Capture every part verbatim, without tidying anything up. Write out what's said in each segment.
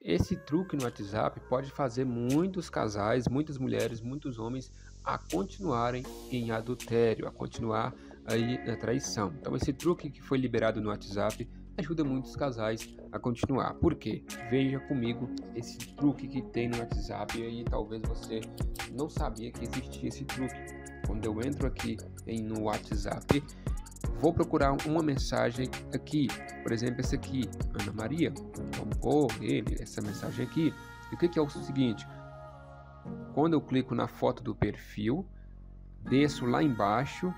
Esse truque no WhatsApp pode fazer muitos casais, muitas mulheres, muitos homens a continuarem em adultério, a continuar aí na traição. Então esse truque que foi liberado no WhatsApp ajuda muitos casais a continuar. Por quê? Veja comigo esse truque que tem no WhatsApp e aí talvez você não sabia que existia esse truque. Quando eu entro aqui em, no WhatsApp, vou procurar uma mensagem aqui, por exemplo, essa aqui, Ana Maria, vamos pôr ele, essa mensagem aqui. E o que, que é o seguinte? Quando eu clico na foto do perfil, desço lá embaixo,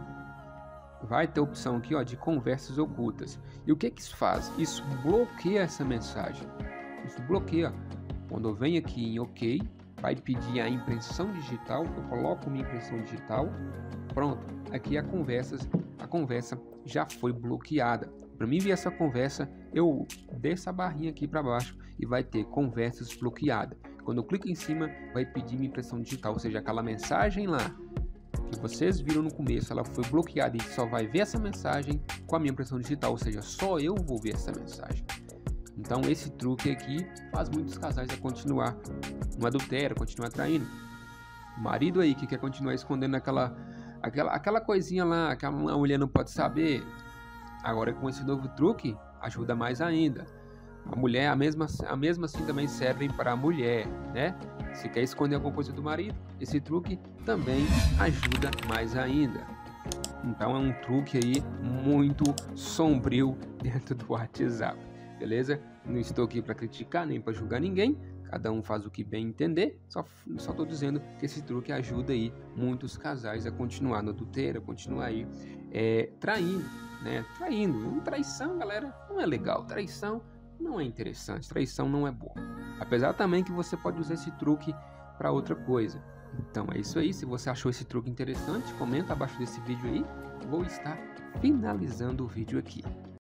vai ter a opção aqui, ó, de conversas ocultas. E o que que isso faz? Isso bloqueia essa mensagem. Isso bloqueia. Quando eu venho aqui em OK, vai pedir a impressão digital, eu coloco minha impressão digital, pronto, aqui a conversa, a conversa já foi bloqueada. Para mim ver essa conversa, eu desço a barrinha aqui para baixo e vai ter conversas bloqueadas. Quando eu clico em cima, vai pedir minha impressão digital, ou seja, aquela mensagem lá que vocês viram no começo, ela foi bloqueada e só vai ver essa mensagem com a minha impressão digital, ou seja, só eu vou ver essa mensagem. Então esse truque aqui faz muitos casais a continuar no adultério, continuar traindo. O marido aí que quer continuar escondendo aquela, aquela, aquela coisinha lá que a mulher não pode saber, agora com esse novo truque ajuda mais ainda. A mulher, a mesma, a mesma assim também serve para a mulher, né? Se quer esconder alguma coisa do marido, esse truque também ajuda mais ainda. Então é um truque aí muito sombrio dentro do WhatsApp, beleza? Não estou aqui para criticar nem para julgar ninguém, cada um faz o que bem entender, só só estou dizendo que esse truque ajuda aí muitos casais a continuar no adultério, a continuar aí é, traindo, né? Traindo, traição, galera, não é legal, traição não é interessante, traição não é boa. Apesar também que você pode usar esse truque para outra coisa. Então é isso aí, se você achou esse truque interessante, comenta abaixo desse vídeo aí, vou estar finalizando o vídeo aqui.